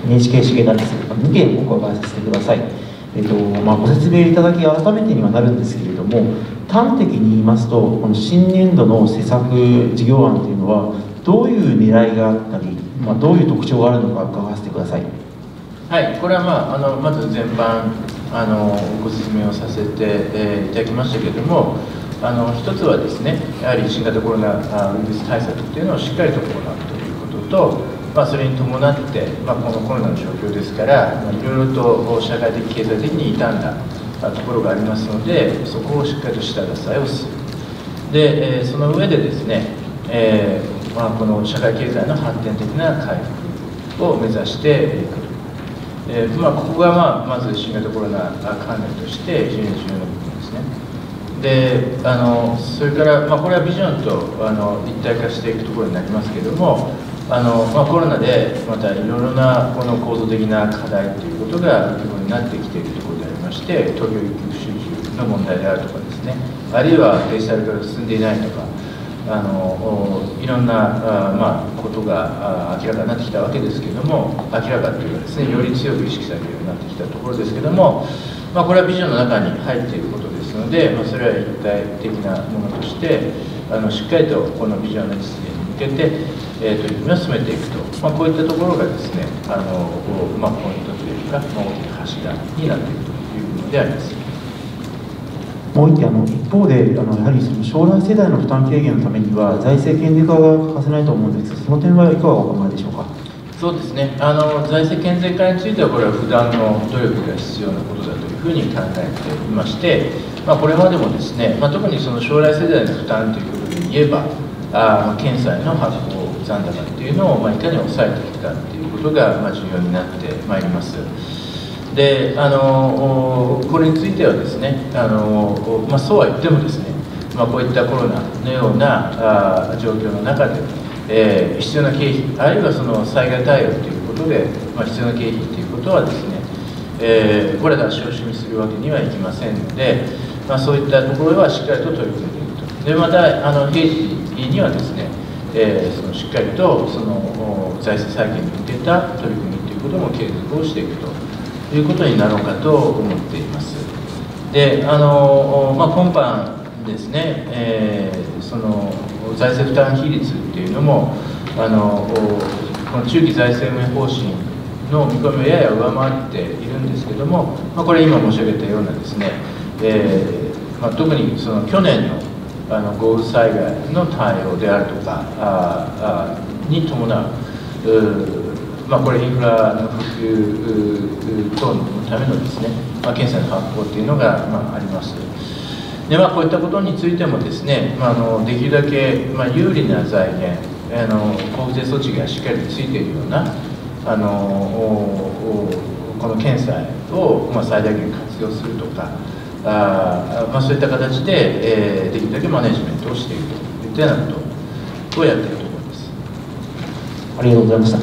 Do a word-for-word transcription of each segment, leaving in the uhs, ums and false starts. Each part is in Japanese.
エヌエイチケー 重成です。にけんお伺いさせてください。えっとまあ、ご説明いただき改めてにはなるんですけれども、端的に言いますと、この新年度の施策事業案というのは、どういう狙いがあったり、まあ、どういう特徴があるのか伺わせてください。 はい、これは、まあ、あのまず全般あのご説明をさせて、えー、いただきましたけれども、あの一つはですね、やはり新型コロナウイルス対策というのをしっかりと行うということと、まあ、それに伴って、まあ、このコロナの状況ですから、まあ、いろいろと社会的、経済的に傷んだところがありますので、そこをしっかりと下支えをする。で、えー、その上でですね、えーまあ、この社会経済の発展的な回復を目指していくと。えーまあ、ここが、まあ、まず新型コロナ関連として非常に重要な部分ですね。で、あのそれから、まあ、これはビジョンとあの一体化していくところになりますけれども、あのまあ、コロナでまたいろいろなこの構造的な課題ということが浮き彫りになってきているところでありまして、東京一極集中の問題であるとかですね、あるいはデジタル化が進んでいないとか、あのいろんなあ、まあ、ことが明らかになってきたわけですけれども、明らかというかですね、より強く意識されるようになってきたところですけれども、まあ、これはビジョンの中に入っていることですので、まあ、それは一体的なものとしてあのしっかりとこのビジョンの実現に向けて、えー、取り組みを進めていくと、まあ、こういったところがですね、あのまあ、ポイントというか、まあ、大きな柱になっているというものであります。 もう一点、あの一方であの、やはりその将来世代の負担軽減のためには、財政健全化が欠かせないと思うんですが、その点はいかがお考えでしょうか。 そうですね、あの財政健全化については、これは不断の努力が必要なことだというふうに考えていまして、まあ、これまでもですね、まあ、特にその将来世代の負担ということで言えば、あ県債の発行残高っていうのを、まあ、いかに抑えていくかっていうことが、まあ、重要になってまいります。で、あのこれについてはですね、あの、まあ、そうは言ってもですね、まあ、こういったコロナのようなあ状況の中で、えー、必要な経費、あるいはその災害対応ということで、まあ、必要な経費ということはですね、えー、これら少子にするわけにはいきませんので、まあ、そういったところはしっかりと取り組んでいくと。で、またあの平時にはですね、えー、そのしっかりとその財政再建に向けた取り組みということも継続をしていくということになろうかと思っています。で、あのまあ、今般ですね、えー、その財政負担比率っていうのもあのこの中期財政運営方針の見込みをやや上回っているんですけども、まあ、これ今申し上げたようなですね、えーまあ、特にその去年のあの豪雨災害の対応であるとかああに伴う、まあ、これインフラの普及等のためのですね、まあ、検査の発行というのが、まあ、あります。で、まあ、こういったことについてもですね、まあ、あのできるだけ、まあ、有利な財源、あの交付税措置がしっかりとついているようなあのこの検査を、まあ、最大限活用するとか、あ、まあ、そういった形で、えー、できるだけマネジメントをしているといったようなことをやっていると思います。 ありがとうございました。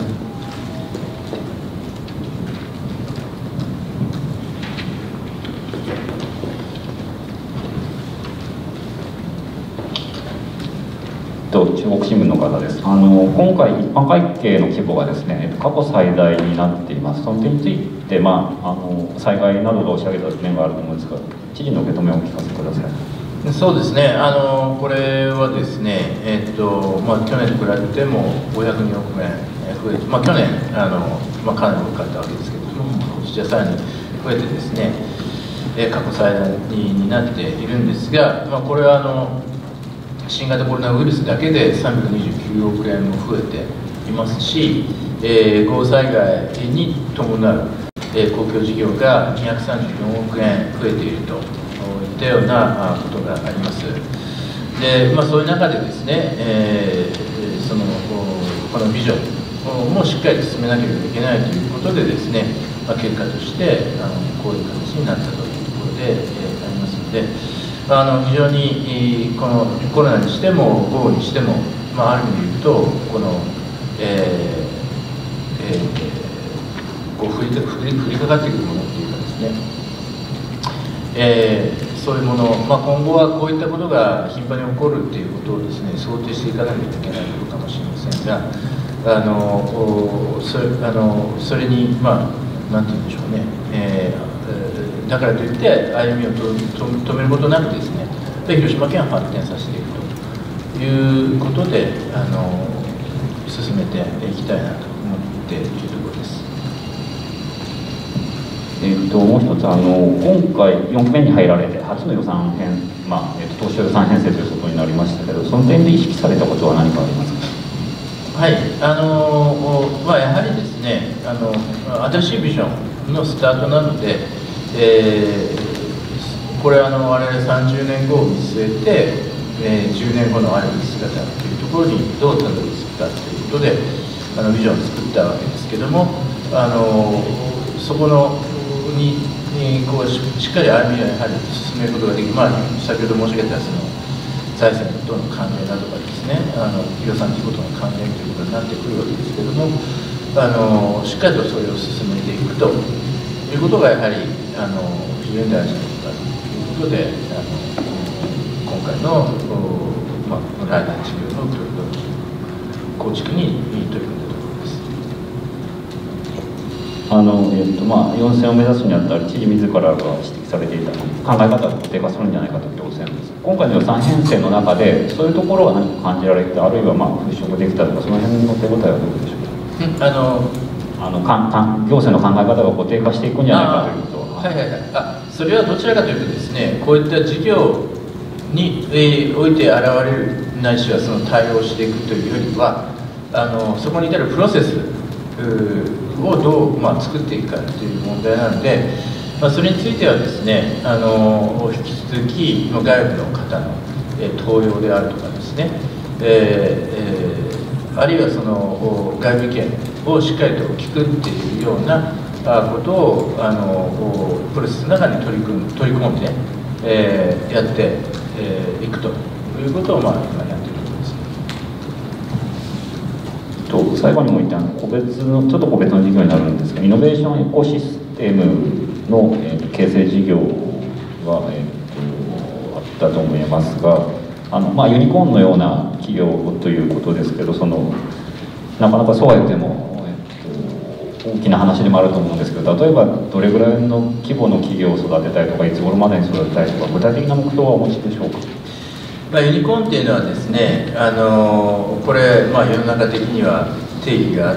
中国新聞の方です。あの今回一般会計の規模がですね過去最大になっています。その点について、まあ、あの災害などで押し上げた面があると思うんですが、知事の受け止めをお聞かせください。 そうですね、あのこれはですね、えーっとまあ、去年と比べてもごひゃくにおくえん増えて、まあ、去年あの、まあ、かなり多かったわけですけれども、今年はさらに増えてですね、えー、過去最大になっているんですが、まあ、これはあの新型コロナウイルスだけでさんびゃくにじゅうきゅうおくえんも増えていますし、えー、豪雨災害に伴う、えー、公共事業がにひゃくさんじゅうよんおくえん増えているといったようなことがあります。で、まあ、そういう中でですね、えー、そのこのビジョンもしっかりと進めなければいけないということでですね、まあ、結果としてあのこういう形になったというところで、えー、ありますので、あの非常にこのコロナにしても豪雨にしても、まあ、ある意味で言うとこの、えーえー、こう降り降り降りかかってくるものっていうかですね、えー、そういうもの、まあ、今後はこういったことが頻繁に起こるっていうことをですね想定していかなきゃいけないことかもしれませんが、 あのそれあのそれにまあなんて言うんでしょうね、えー、だからといって歩みをとと止めることなくですね、で広島県を発展させていくということであの進めていきたいなと思っているところです。 えー、ともう一つあの今回よんきめに入られて初の予算編、まあえー、と当初予算編成ということになりましたけど、その点で意識されたことは何かありますか？ はい、あのまあ、やはりですね、あの新しいビジョンのスタートなので、えー、これはあの我々さんじゅうねんごを見据えて、えー、じゅうねんごのあるべき姿というところにどうたどり着くかということであのビジョンを作ったわけですけども、あのそこのににこう し, しっかり歩みをやはり進めることができる、まあ、先ほど申し上げたその財政との関連などがですね、あの予算規模との関連ということになってくるわけですけども、あのしっかりとそれを進めていくということがやはりあの非常に大事なことだということで、あの今回の、まあ、ライダー事業の構築に取り組んだところです。 あのえーとまあ、よんせんを目指すにあたり知事自らが指摘されていた考え方が固定化するんじゃないかという要請です。今回の予算編成の中でそういうところは何か感じられて、あるいはまあ払拭できたとか、その辺の手応えはどうでしょうか？ あのあのかんかん行政の考え方が固定化していくんじゃないかということは。 はいはいはい、あそれはどちらかというとですね、こういった事業に、えー、おいて現れるないしはその対応していくというよりは、あのそこに至るプロセスをどう、まあ、作っていくかという問題なので、まあ、それについてはですね、あの引き続き外部の方の、えー、登用であるとかですね、えーえー、あるいはその外部意見をしっかりと聞くっていうようなことをあのプロセスの中に取り組む取り込んで、えー、やって、えー、いくということを、まあ、今やっているところです。 と最後にも言った個別のちょっと個別の事業になるんですが、イノベーションエコシステムの、えー、形成事業が、えー、とあったと思いますが、あの、まあ、ユニコーンのような企業ということですけど、そのなかなかそうは言っても、えー、と大きな話でもあると思うんですけど、例えばどれぐらいの規模の企業を育てたいとか、いつ頃までに育てたいとか、具体的な目標はお持ちでしょうか？ まあ、ユニコーンっていうのはですね、あのこれ、まあ、世の中的には定義があって、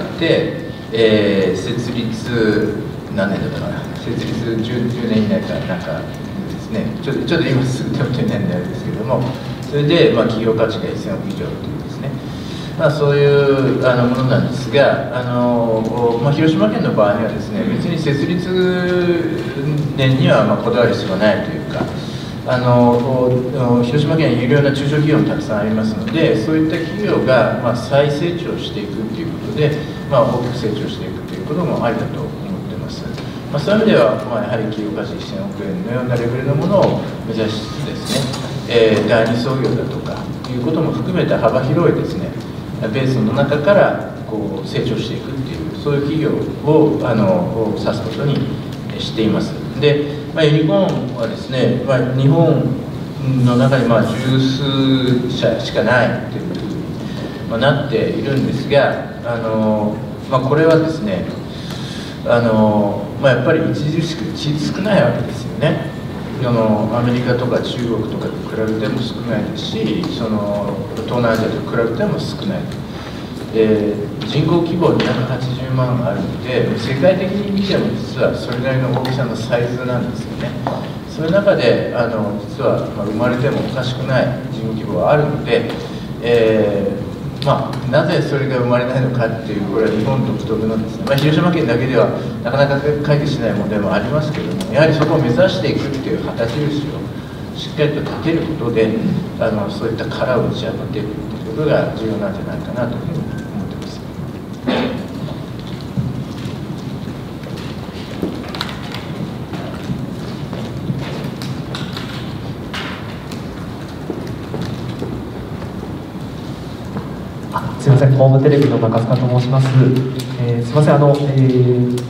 えー、設立何年だったかな、設立 10, 10年以内かなんかですね、ちょっとちょっと今すぐ手元にないんであれですけれども、それで、まあ、企業価値がせんおく以上というですね、まあ、そういうあのものなんですが、あの、まあ、広島県の場合にはですね、別に設立年にはまあこだわる必要がないというか、あの広島県は有料な中小企業もたくさんありますので、そういった企業がまあ再成長していくということで、まあ、大きく成長していくということもありだと思っています。まあ、そういう意味では、まあ、やはり企業価値せんおくえんのようなレベルのものを目指しつつですね、えー、第二創業だとかいうことも含めた幅広いですね、ベースの中からこう成長していくっていう、そういう企業をあの指すことにしています。で、まあ、ユニコーンはですね、まあ、日本の中にまあ十数社しかないというふうになっているんですが、あの、まあ、これはですね、あの、まあ、やっぱり著しく少ないわけですよね。あのアメリカとか中国とかと比べても少ないですし、その東南アジアと比べても少ない。で、人口規模にひゃくはちじゅうまんあるので、世界的に見ても実はそれなりの大きさのサイズなんですよね。そういう中であの実は、まあ、生まれてもおかしくない人口規模があるので、えーまあ、なぜそれが生まれないのかっていう、これは日本独特のですね、まあ、広島県だけではなかなか解決しない問題もありますけれども、やはりそこを目指していくっていう旗印をしっかりと立てることで、あのそういった殻を打ち破っていくということが重要なんじゃないかなというふうに思っています。 すみません、ホームテレビの中須賀と申します。えー、すみません、あの、えー、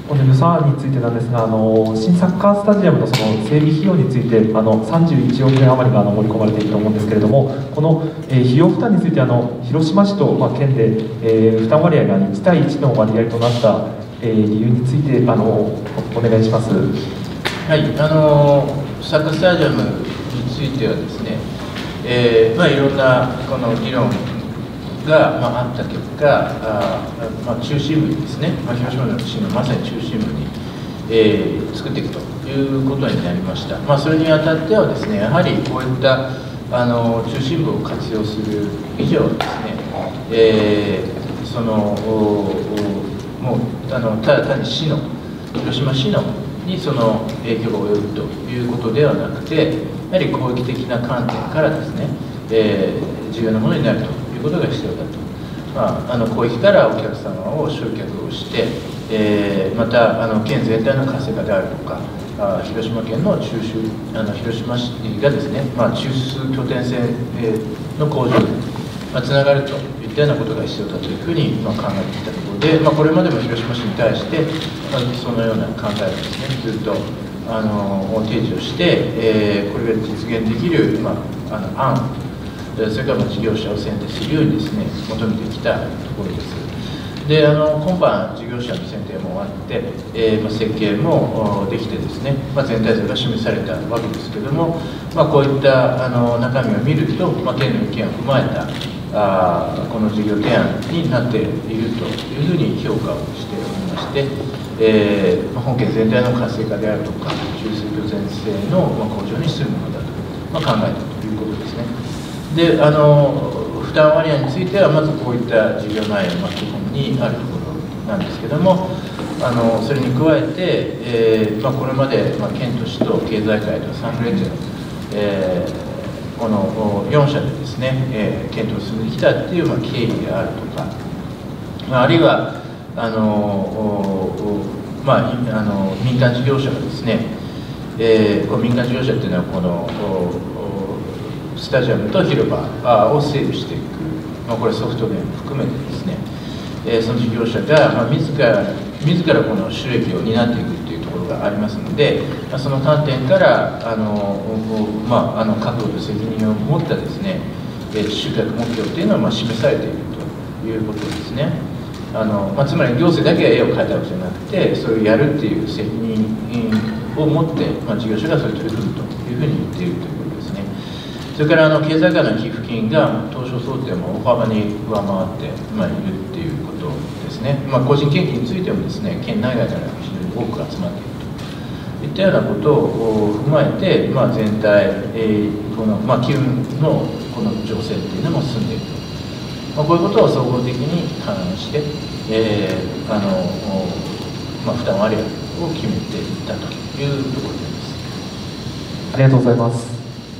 この予算案についてなんですが、あの新サッカースタジアムのその整備費用についてあのさんじゅういちおくえん余りがあの盛り込まれていると思うんですけれども、この、えー、費用負担についてあの広島市と、まあ、県で、えー、負担割合がいち対いちの割合となった、えー、理由についてあの お, お願いします。 はい、あのサッカースタジアムについてはですね、えーまあ、いろんなこの議論が、まあ、あった結果、あ、まあ、中心部にですね、まあ、広島の市のまさに中心部に、えー、作っていくということになりました。まあ、それにあたってはですね、やはりこういったあの中心部を活用する以上はですね、えー、そのもうあのただ単に市の広島市のにその影響が及ぶということではなくて、やはり公益的な観点からですね、えー、重要なものになるということが必要だと、まあ、あの公益からお客様を集客をして、えー、またあの県全体の活性化であるとか、あ広島県の中枢あの広島市がですね、まあ、中枢拠点線の向上につながるといったようなことが必要だというふうに、まあ、考えてきたところで、まあ、これまでも広島市に対して、まあ、そのような考えをですねずっとあの提示をして、えー、これが実現できる、まあ、あの案、それから事業者を選定するようにですね求めてきたところです。で、あの今般事業者の選定も終わって、えーまあ、設計もできてですね、まあ、全体像が示されたわけですけれども、まあ、こういったあの中身を見ると、まあ、県の意見を踏まえたあこの事業提案になっているというふうに評価をしておりまして、えーまあ、本県全体の活性化であるとか中枢拠点性の向上にするものだと、まあ、考えたということですね。で、あの負担割合についてはまずこういった事業内容の基本にあるところなんですけども、あのそれに加えて、えーまあ、これまで、まあ、県と市と経済界と産業連携の、えーこのよん社でですね、えー、検討を進めてきたっていう、まあ、経緯であるとか、まあ、あるいはあの、まあ、あの民間事業者がですね、えー、この民間事業者っていうのはこのスタジアムと広場を整備していく、まあ、これソフトウェアも含めてですね、えー、その事業者が、まあ、自ら自らこの収益を担っていくっていうところがありますので、その観点からあの、まあ、あの覚悟と責任を持ったですね集客目標というのはまあ示されているということですね。あの、まあ、つまり行政だけが絵を描いたわけじゃなくて、それをやるっていう責任を持って、まあ、事業者がそれを取り組むというふうに言っているということですね。それからあの経済界の寄付金が当初想定も大幅に上回って、まあ、いるっていうことですね。まあ、個人献金についてもですね、県内外から非常に多く集まっているといったようなことを踏まえて、まあ、全体、えー、この、まあ、機運のこの情勢っていうのも進んでいると、まあ、こういうことを総合的に勘案して、えーあのまあ、負担割合を決めていったというところです。 ありがとうございます。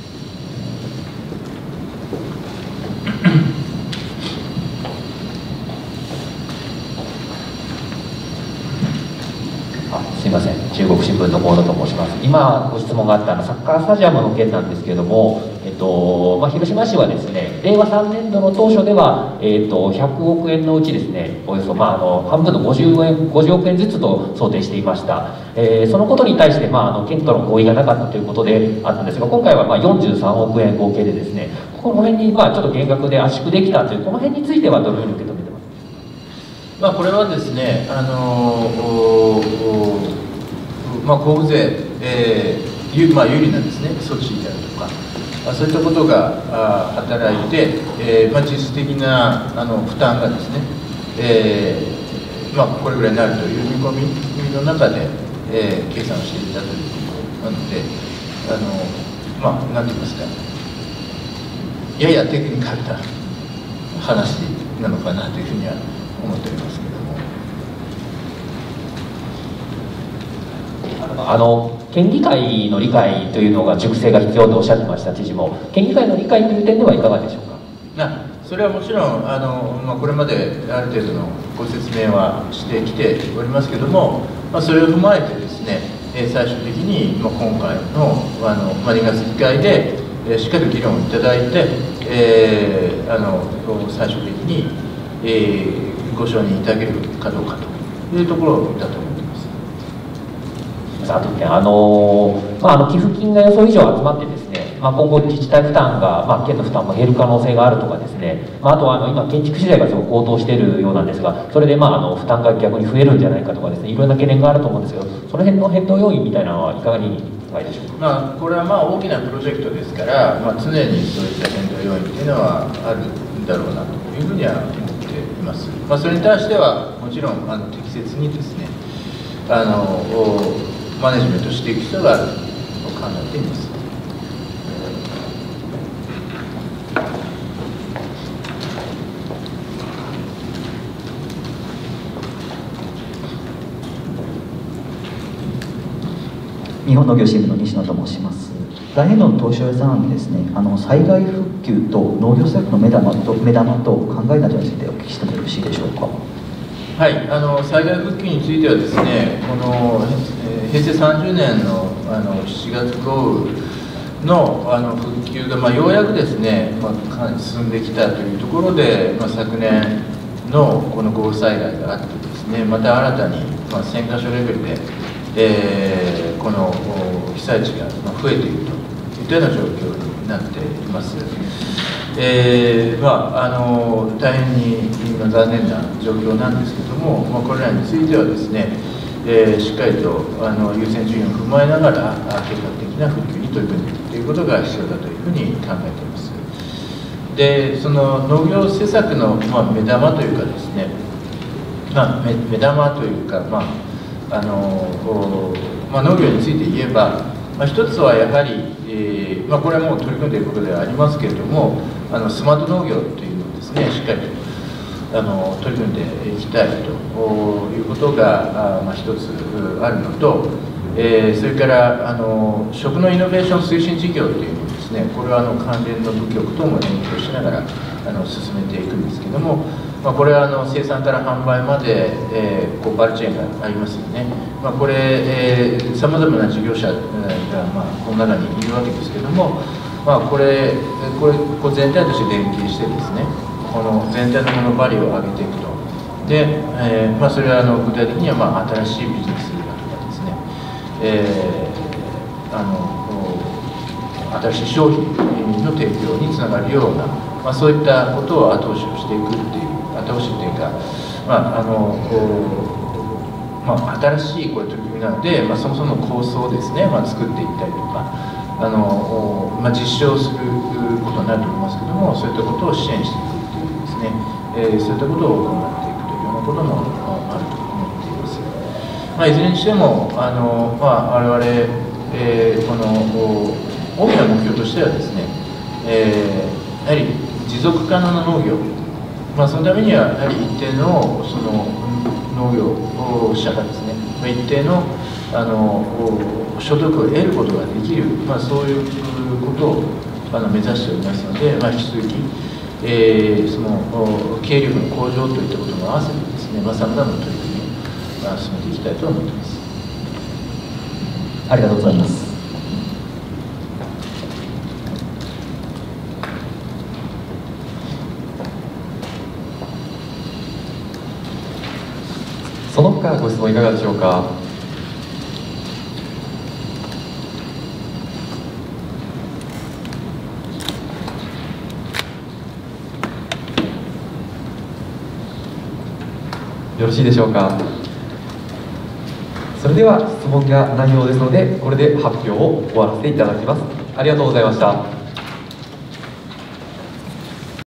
すみません、中国新聞の河野と申します。今ご質問があったあのサッカースタジアムの件なんですけれども、えっとまあ、広島市はですね、れいわさんねんどの当初では、えっと、ひゃくおくえんのうちですね、およそ、まあ、あの半分のごじゅうおくえんずつと想定していました。えー、そのことに対して、まあ、あの県との合意がなかったということであったんですが、今回はまあよんじゅうさんおくえん合計でですね、この辺にまあちょっと減額で圧縮できたという、この辺についてはどのように受け止めてますか。 まあ、これはですね、あのまあ、交付税、えーまあ、有利なですね措置であるとか、そういったことがあ働いて、えーまあ、実質的なあの負担がですね、えーまあ、これぐらいになるという見込みの中で、えー、計算をしていたということなので、あのまあ、なんて言いますか、ややテクニカルな話なのかなというふうには思っておりますけれども。 あの県議会の理解というのが熟成が必要とおっしゃってました知事も、県議会の理解という点ではいかがでしょうか。 なそれはもちろんあの、まあ、これまである程度のご説明はしてきておりますけれども、まあ、それを踏まえてですね、最終的に、まあ、今回のあの、まあ、にがつ議会でしっかり議論をいただいて、えー、あの最終的に、えー、ご承認いただけるかどうかというところだと思っています。 あといってん、あのまあ、あの寄付金が予想以上集まってですね、まあ、今後自治体負担が、まあ、県の負担も減る可能性があるとかですね、まあ、あとはあの今建築資材がすごく高騰しているようなんですが、それでまああの負担が逆に増えるんじゃないかとかですね、いろんな懸念があると思うんですけど、その辺の変動要因みたいなのはいかがにいかがでしょうか。 まあ、これはまあ大きなプロジェクトですから、まあ、常にそういった変動要因というのはあるんだろうなというふうには思っています。まあ、それに対してはもちろんあの適切にですね、あのマネジメントしていく必要があると考えています。 日本農業新聞の西野と申します。来年度の当初予算案でですね、あの災害復旧と農業政策の目玉と目玉と考えなどについてお聞きしてもよろしいでしょうか。 はい、あの災害復旧についてはですね、この、えー、平成さんじゅうねんのあのしちがつ豪雨のあの復旧が、まあ、ようやくですね、まあ、かなり進んできたというところで、まあ、昨年のこの豪雨災害があってですね、また新たに、まあ、せんかしょレベルで、えー、この被災地が増えているといったような状況になっています。えーまあ、あの大変に今残念な状況なんですけども、まあ、これらについてはですね、えー、しっかりとあの優先順位を踏まえながら計画的な復旧に取り組んでいくということが必要だというふうに考えています。で、その農業施策の、まあ、目玉というかですね、まあ、目, 目玉というか、まああのまあ、農業について言えば、まあ、一つはやはり、えーまあ、これはもう取り組んでいることではありますけれども、あのスマート農業というのをですね、しっかりとあの取り組んでいきたいということが、あまあ、一つあるのと、えー、それからあの食のイノベーション推進事業というのをですね、これはあの関連の部局とも連携しながらあの進めていくんですけども、まあ、これはあの生産から販売まで、えー、こうバルチェーンがありますよね。まあ、これさまざまな事業者が、まあ、この中にいるわけですけども、まあ、これこれこう全体として連携してですね、この全体のこのバリューを上げていくと。で、えーまあ、それはあの具体的にはまあ新しいビジネスだとかですね、えー、あの新しい商品の提供につながるような、まあ、そういったことを後押しをしていくっていう後押しっていうか、まああのまあ、新しいこれ取り組みなので、まあ、そもそも構想をですね、まあ、作っていったりとか、あの、まあ、実証することになると思いますけども、そういったことを支援していくっていうですね、えー、そういったことを行っていくというようなこともあると思っています。まあ、いずれにしてもあの、まあ、我々、えー、この大きな目標としてはですね、えー、やはり持続可能な農業、まあ、そのためにはやはり一定のその農業者がですね、一定のあの所得を得ることができる、まあ、そういうことをあの目指しておりますので、まあ、引き続き、えー、その経営力の向上といったことも合わせてですね、さまざまな取り組みを、まあ、進めていきたいと思っています。 ありがとうございます。 その他ご質問いかがでしょうか。よろしいでしょうか。それでは質問がないようですので、これで発表を終わらせていただきます。ありがとうございました。